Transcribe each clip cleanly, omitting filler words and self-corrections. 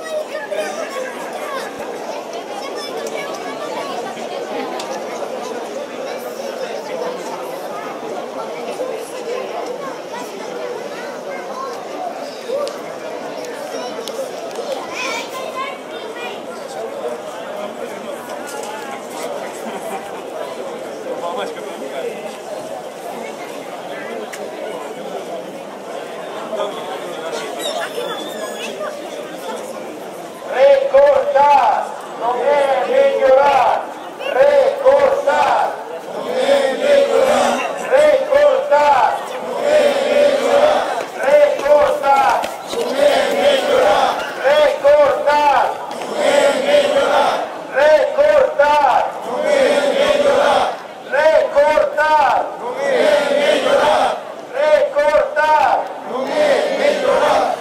Recortar, non é mellorar. Recortar, non é mellorar. Recortar, non é mellorar. Recortar, non é mellorar. Recortar, non é mellorar. Recortar, non é mellorar. Recortar, non é mellorar. Recortar, non é mellorar.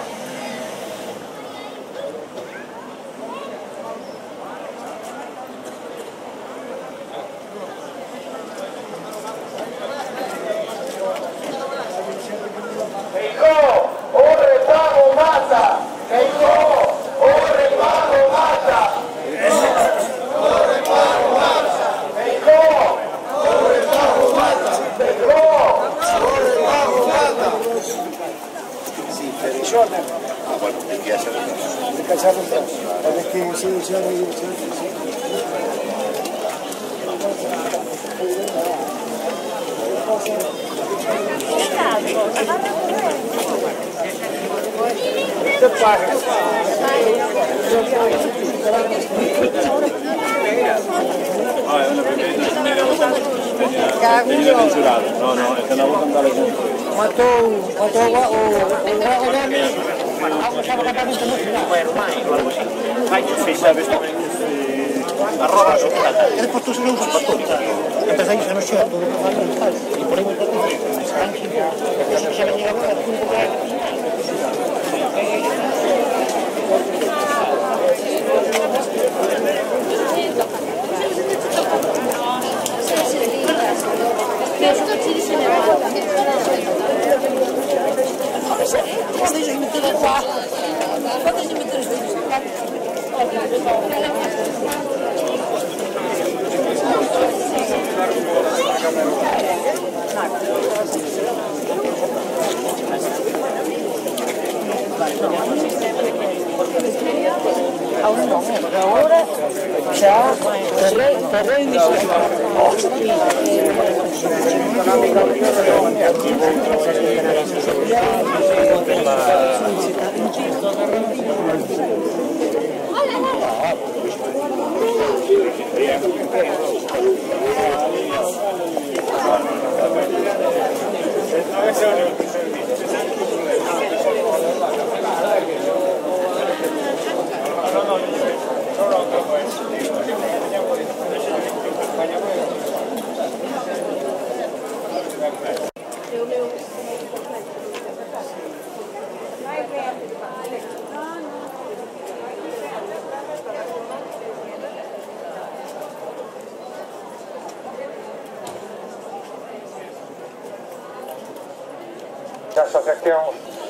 Da asociación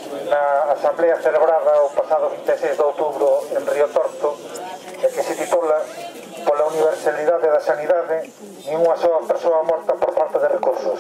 na asamblea celebrada o pasado 26 de outubro en Río Torto e que se titula Pola universalidade da sanidade nin unha soa persoa morta por falta de recursos.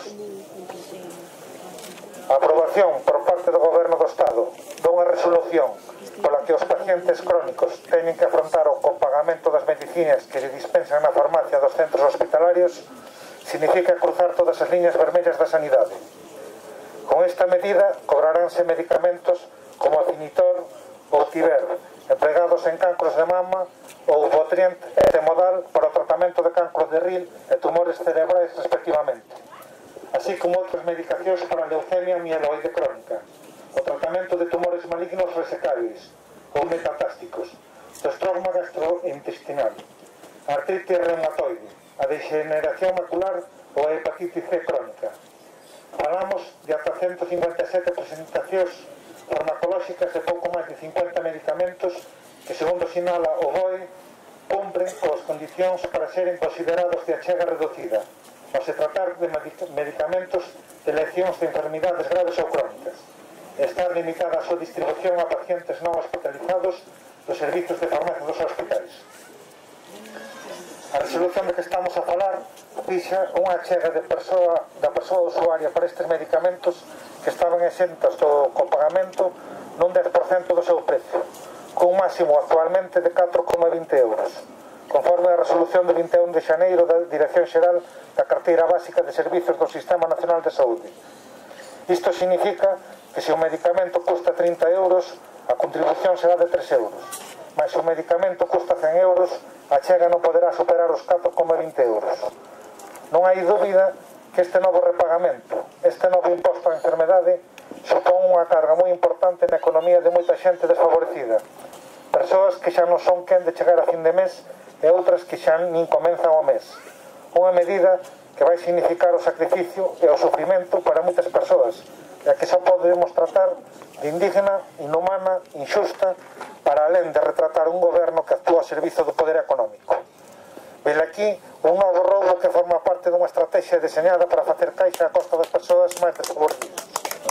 A aprobación por parte do Goberno do Estado dunha resolución pola que os pacientes crónicos teñen que afrontar o copagamento das medicinas que se dispensan na farmacia dos centros hospitalarios significa cruzar todas as liñas vermellas da sanidade. Con esta medida cobraránse medicamentos como o Finitor ou Tiber, empregados en cancros de mama, ou Votrient e Temodal para o tratamento de cancro de ril e tumores cerebrais respectivamente, así como outras medicacións para a leucemia mieloide crónica, o tratamento de tumores malignos resecáveis ou metastásicos, do estroma gastrointestinal, a artrite reumatoide, a degeneración macular ou a hepatitis C crónica. Falamos de ata 157 presentacións farmacolóxicas de pouco máis de 50 medicamentos que, segundo sinala o BOE, cumpren coas condicións para seren considerados de achega reducida, ao se tratar de medicamentos de leccións de enfermidades graves ou crónicas, e estar limitada a súa distribución a pacientes non hospitalizados dos servizos de farmacia dos hospitais. A resolución de que estamos a falar fixa unha achega da persoa usuaria para estes medicamentos que estaban exentas do copagamento nun 10% do seu precio, con un máximo actualmente de 4,20 euros, conforme a resolución de 21 de xaneiro da Dirección Xeral da Carteira Básica de Servizos do Sistema Nacional de Saúde. Isto significa que se o medicamento custa 30 euros, a contribución será de 3 euros, mas se o medicamento custa 100 euros, a achega non poderá superar os 4,20 euros. Non hai dúbida que este novo repagamento, este novo imposto á enfermedade, supón unha carga moi importante na economía de moita xente desfavorecida. Persoas que xa non son quen de chegar a fin de mes e outras que xa nin comenzan o mes. Unha medida que vai significar o sacrificio e o sofrimento para moitas persoas, e a que só podemos tratar de indigna, inhumana, injusta, para alén de retratar un goberno que actúa ao servizo do poder económico. Vele aquí un novo roubo que forma parte dunha estrategia deseñada para facer caixa a costa das persoas máis desfavorecidas.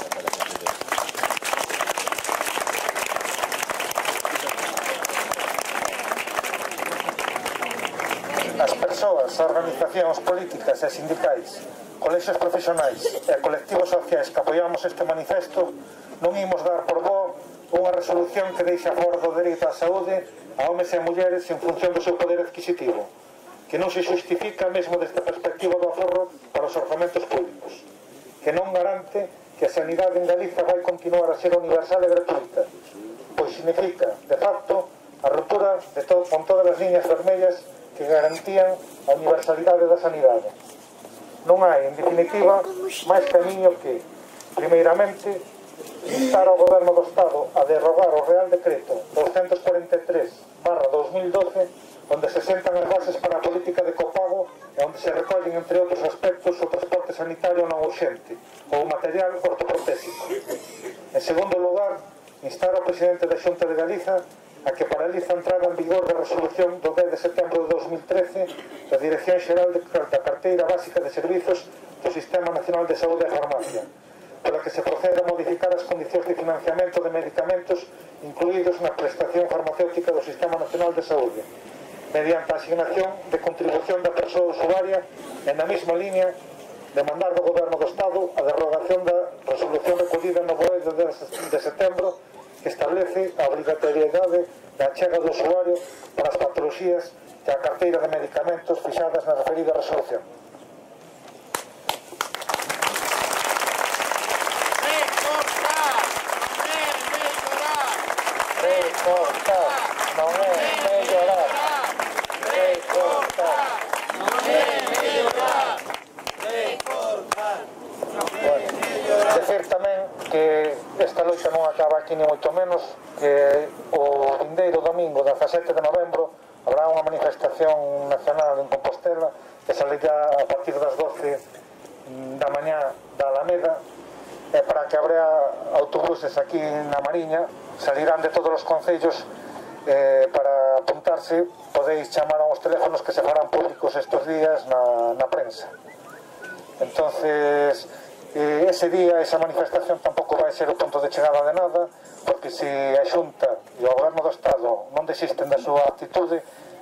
As persoas, organizacións políticas e sindicais, colexios profesionais e colectivos sociais que apoiamos este manifesto non imos dar por bo unha resolución que deixa fora do dereito á saúde a homes e mulleres en función do seu poder adquisitivo, que non se justifica mesmo desta perspectiva do aforro para os orzamentos públicos, que non garante que a sanidade en Galiza vai continuar a ser universal e gratuita, pois significa, de facto, a ruptura con todas as liñas vermellas que garantían a universalidade da sanidade. Non hai, en definitiva, máis camiño que, primeiramente, instar ao Goberno do Estado a derrogar o Real Decreto 243/2012, onde se sentan as bases para a política de copago e onde se recollen, entre outros aspectos, o transporte sanitario non urxente ou o material ortoprotésico. En segundo lugar, instar ao presidente da Xunta de Galiza a que paraliza a entrada en vigor da resolución do 10 de setembro de 2013 da Dirección Xeral da Carteira Básica de Servizos do Sistema Nacional de Saúde e Farmacia, pola que se procede a modificar as condicións de financiamento de medicamentos incluídos na prestación farmacéutica do Sistema Nacional de Saúde, mediante a asignación de contribución da persoa usuaria e na mesma línea de mandar do Goberno do Estado a derrogación da resolución recollida no BOE de 10 de setembro que establece a obrigatoriedade da achega do usuario para as patoloxías e a carteira de medicamentos fixadas na referida resolución. Recortar non é mellorar. Recortar non é mellorar. Recortar non é mellorar. Decir tamén que esta loita non acaba aquí ni moito menos, que o vindeiro domingo 17 de novembro habrá unha manifestación nacional en Compostela que salirá a partir das 12 da mañá da Alameda, e para que habrá autobuses aquí na Mariña, salirán de todos os concellos. Para apuntarse podéis chamar a uns teléfonos que se farán públicos estes días na prensa. Entonces ese día, esa manifestación tampouco vai ser o punto de chegada de nada, porque se a Xunta e o Goberno do Estado non desisten da súa actitude,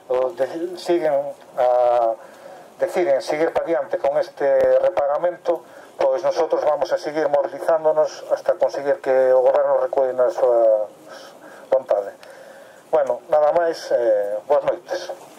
deciden seguir para diante con este repagamento, pois nosotros vamos a seguir movilizándonos hasta conseguir que o Goberno recue na súa vontade. Bueno, nada máis, boas noites.